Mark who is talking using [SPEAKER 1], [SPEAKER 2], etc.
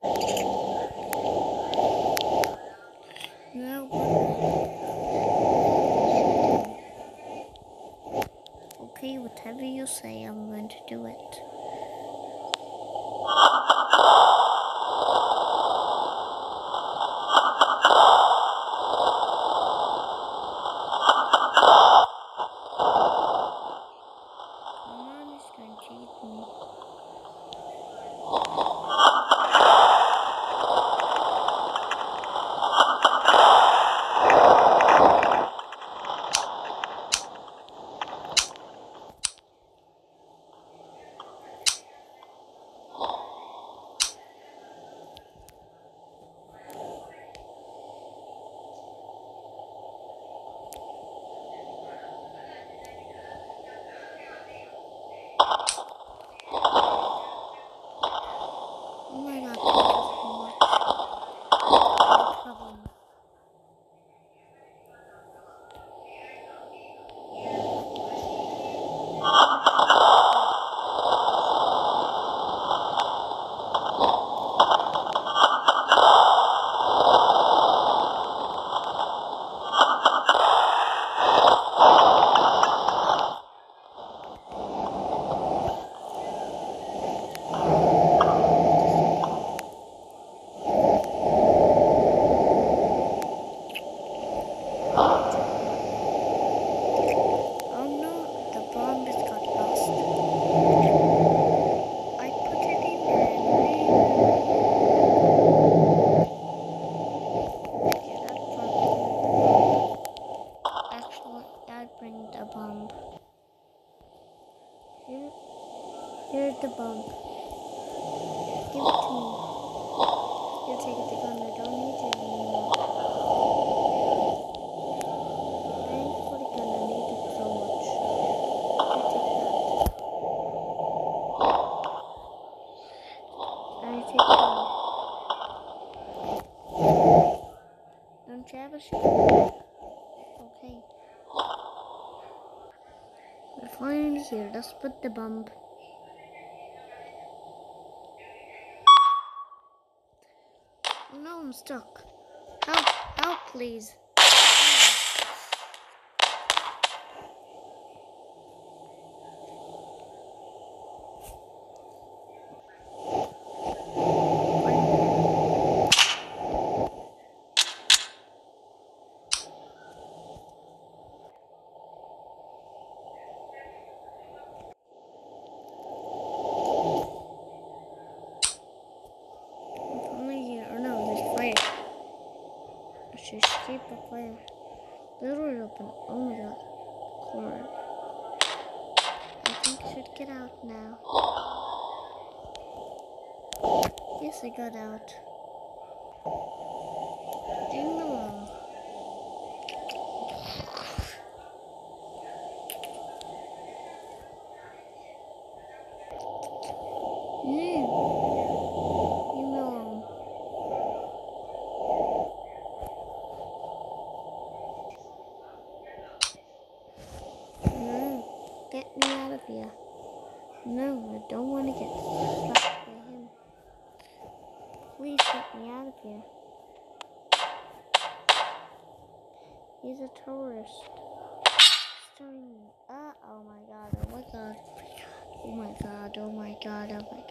[SPEAKER 1] Now, okay, whatever you say, I'm going to do it. Come on, it's going to eat me. Oh my god, no problem. Oh no, the bomb just got lost. I put it in there. Okay, that's probably. Actually, I bring the bomb. Here's the bomb. Give it to me. You take it, the gun. I don't need it anymore. Thanks for the gun. I need it so much. You take that. I take the gun. Don't you have a shot? Okay. We're finally here. Let's put the bomb. Oh no, I'm stuck. Help! Help, please. I'm finally here. Oh no, there's fire. I should escape the fire. The door is open. Oh my god. Corn. I think I should get out now. Yes, I got out. Ding dong. Leave me alone. No, get me out of here. No, I don't want to get slapped by him. Please get me out of here. He's a terrorist. Oh my god, oh my god. Oh my god, oh my god, oh my